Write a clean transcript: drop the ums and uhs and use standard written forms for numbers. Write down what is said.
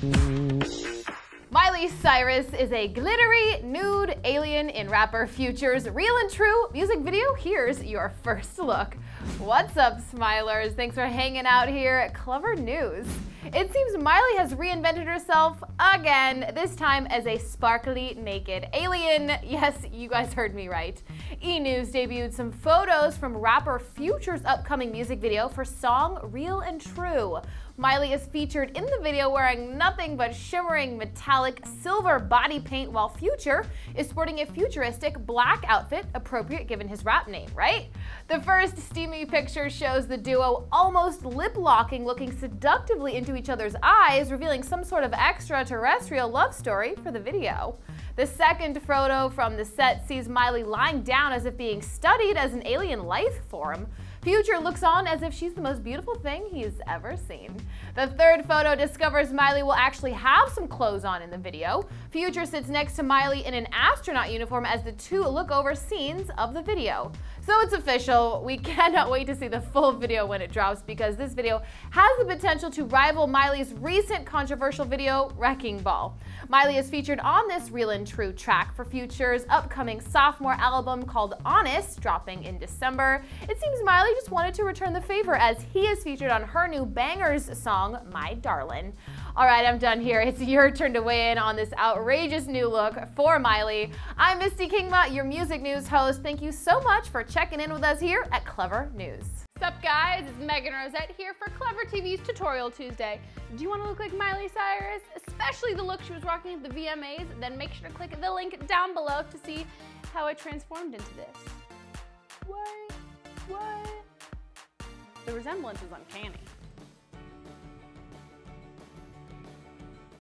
Miley Cyrus is a glittery, nude alien in rapper Future's Real and True music video. Here's your first look. What's up, Smilers? Thanks for hanging out here at ClevverNews. It seems Miley has reinvented herself again, this time as a sparkly naked alien. Yes, you guys heard me right. E! News debuted some photos from rapper Future's upcoming music video for song Real and True. Miley is featured in the video wearing nothing but shimmering metallic silver body paint, while Future is sporting a futuristic black outfit, appropriate given his rap name, right? The first steamy picture shows the duo almost lip-locking, looking seductively into each other's eyes, revealing some sort of extraterrestrial love story for the video. The second photo from the set sees Miley lying down as if being studied as an alien life form. Future looks on as if she's the most beautiful thing he's ever seen. The third photo discovers Miley will actually have some clothes on in the video. Future sits next to Miley in an astronaut uniform as the two look over scenes of the video. So it's official, we cannot wait to see the full video when it drops, because this video has the potential to rival Miley's recent controversial video, Wrecking Ball. Miley is featured on this Real and True track for Future's upcoming sophomore album called Honest, dropping in December. It seems Miley just wanted to return the favor, as he is featured on her new Bangerz song, My Darlin. Alright, I'm done here. It's your turn to weigh in on this outrageous new look for Miley. I'm Misty Kingma, your music news host. Thank you so much for checking in with us here at ClevverNews. What's up, guys? It's Megan Rosette here for Clevver TV's Tutorial Tuesday. Do you want to look like Miley Cyrus? Especially the look she was rocking at the VMAs? Then make sure to click the link down below to see how it transformed into this. What? The resemblance is uncanny.